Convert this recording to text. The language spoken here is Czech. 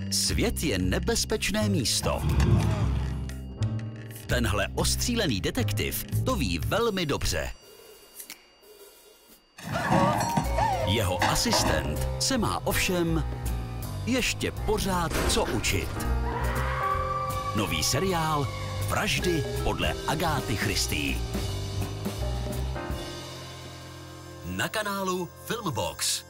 Svět je nebezpečné místo. Tenhle ostřílený detektiv to ví velmi dobře. Jeho asistent se má ovšem ještě pořád co učit. Nový seriál Vraždy podle Agáty Christie. Na kanálu Filmbox.